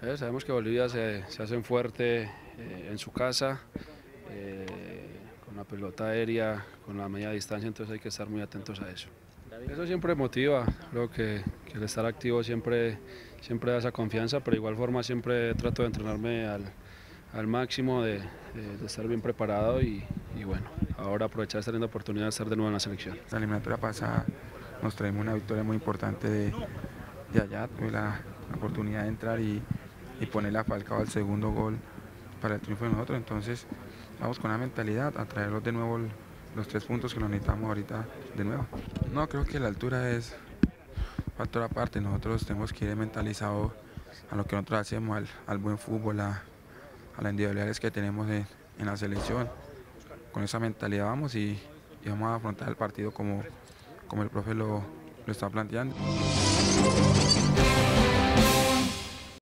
Sabemos que Bolivia se hacen fuerte en su casa, con la pelota aérea, con la media distancia, entonces hay que estar muy atentos a eso. Eso siempre motiva, creo que el estar activo siempre da esa confianza, pero de igual forma siempre trato de entrenarme al máximo, de estar bien preparado y bueno, ahora aprovechar esta linda oportunidad de estar de nuevo en la selección. La eliminatoria pasada nos traemos una victoria muy importante de allá, tuve la oportunidad de entrar y ponerle a Falcao al segundo gol para el triunfo de nosotros, entonces vamos con la mentalidad a traerlos de nuevo los 3 puntos que nos necesitamos ahorita de nuevo. No, creo que la altura es factor aparte, nosotros tenemos que ir mentalizados a lo que nosotros hacemos, al buen fútbol, a las individualidades que tenemos en la selección. Con esa mentalidad vamos y vamos a afrontar el partido como el profe lo está planteando.